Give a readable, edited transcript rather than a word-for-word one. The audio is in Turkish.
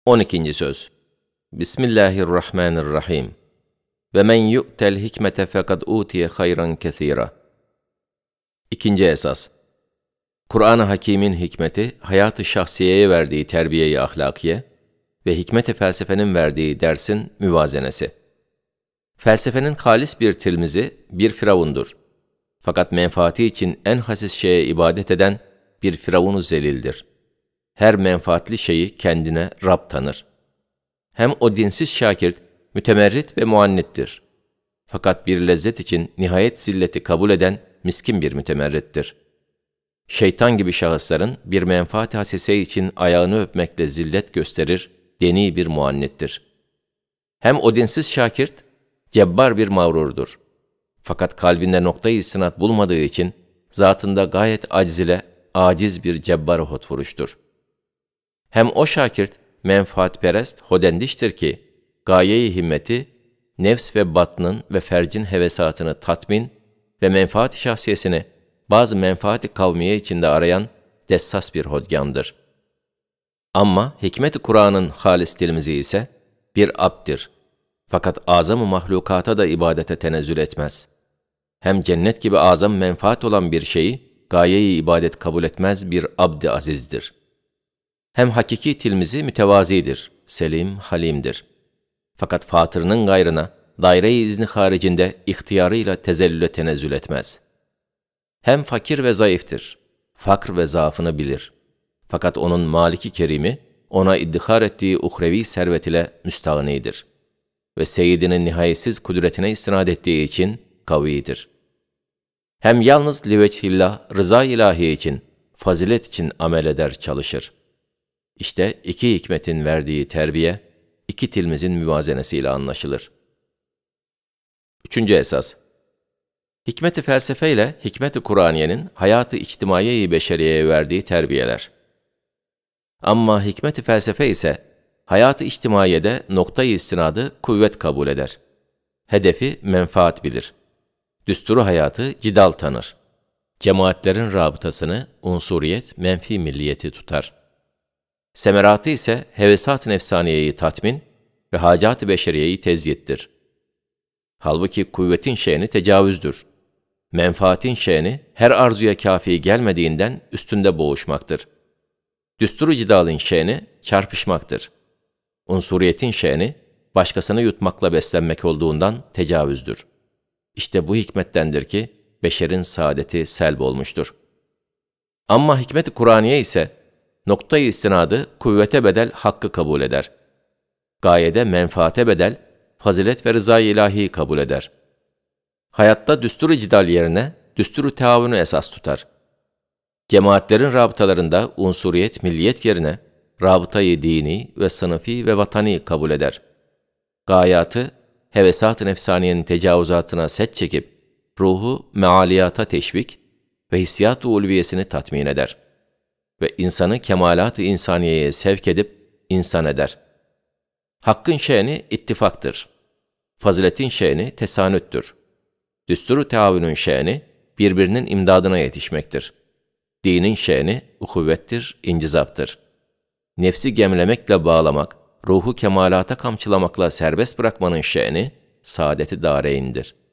12. Söz. Bismillahirrahmanirrahim. Ve men yu'tel hikmete fekad utiye hayran kesira. İkinci esas. Kur'an-ı Hakîm'in hikmeti, hayat-ı şahsiyeye verdiği terbiye-i ahlakiye ve hikmet-i felsefenin verdiği dersin müvazenesi. Felsefenin halis bir tilmizi, bir firavundur. Fakat menfaati için en hasis şeye ibadet eden bir firavun-u zelildir. Her menfaatli şeyi kendine Rab tanır. Hem o dinsiz şakirt, mütemerrit ve muannittir. Fakat bir lezzet için nihayet zilleti kabul eden miskin bir mütemerrittir. Şeytan gibi şahısların bir menfaat hasise için ayağını öpmekle zillet gösterir, deni bir muannittir. Hem o dinsiz şakirt, cebbar bir mağrurdur. Fakat kalbinde noktayı istinat bulmadığı için, zatında gayet aciz ile aciz bir cebbar hotvuruştur. Hem o şakirt, menfaatperest, hodendiştir ki, gaye-i himmeti, nefs ve batnın ve fercin hevesatını tatmin ve menfaat-i şahsiyesini bazı menfaat-i kavmiye içinde arayan dessas bir hodgamdır. Ama hikmet-i Kur'an'ın halis dilimizi ise bir abdir. Fakat azam-ı mahlukata da ibadete tenezzül etmez. Hem cennet gibi azam menfaat olan bir şeyi gaye-i ibadet kabul etmez bir abd-i azizdir. Hem hakiki tilmizi mütevazidir, selim, halimdir. Fakat fatırının gayrına, daire-i izni haricinde ihtiyarıyla tezellüle tenezzül etmez. Hem fakir ve zayıftır, fakr ve zaafını bilir. Fakat onun Maliki Kerimi, ona iddihar ettiği uhrevi servet ile müstağnidir. Ve seyyidinin nihayetsiz kudretine istinad ettiği için kavidir. Hem yalnız liveçhillah, rıza ilahi için, fazilet için amel eder, çalışır. İşte iki hikmetin verdiği terbiye, iki tilmizin müvazenesiyle anlaşılır. Üçüncü esas. Hikmet-i felsefe ile hikmet-i Kur'aniyenin hayat-ı içtimaiye-i beşeriyeye verdiği terbiyeler. Ama hikmet-i felsefe ise hayat-ı içtimaiyede noktayı istinadı kuvvet kabul eder. Hedefi menfaat bilir. Düsturu hayatı cidal tanır. Cemaatlerin rabıtasını unsuriyet, menfi milliyeti tutar. Semeratı ise hevesat-ı nefsaniyeyi tatmin ve hacat-ı beşeriyeyi tezyittir. Halbuki kuvvetin şe'ni tecavüzdür. Menfaatin şe'ni her arzuya kâfi gelmediğinden üstünde boğuşmaktır. Düsturu cidalin şe'ni çarpışmaktır. Unsuriyetin şe'ni başkasını yutmakla beslenmek olduğundan tecavüzdür. İşte bu hikmettendir ki beşerin saadeti selb olmuştur. Ama hikmet-i Kur'aniye ise noktayı istinadı kuvvete bedel hakkı kabul eder. Gayede menfaate bedel fazilet ve rıza-i ilahiyi kabul eder. Hayatta düsturu cidal yerine düsturu teavünü esas tutar. Cemaatlerin rabıtalarında unsuriyet, milliyet yerine rabıtayı dini ve sınıfi ve vatani kabul eder. Gayatı, hevesat-ı nefsaniyenin tecavüzatına set çekip, ruhu mealiyata teşvik ve hissiyat-ı ulviyesini tatmin eder. Ve insanı kemalat-ı insaniyeye sevk edip insan eder. Hakkın şe'ni ittifaktır. Faziletin şe'ni tesanüttür. Düsturu teavünün şe'ni birbirinin imdadına yetişmektir. Dinin şe'ni uhuvvettir, incizaptır. Nefsi gemlemekle bağlamak, ruhu kemalata kamçılamakla serbest bırakmanın şe'ni saadet-i dâreyndir.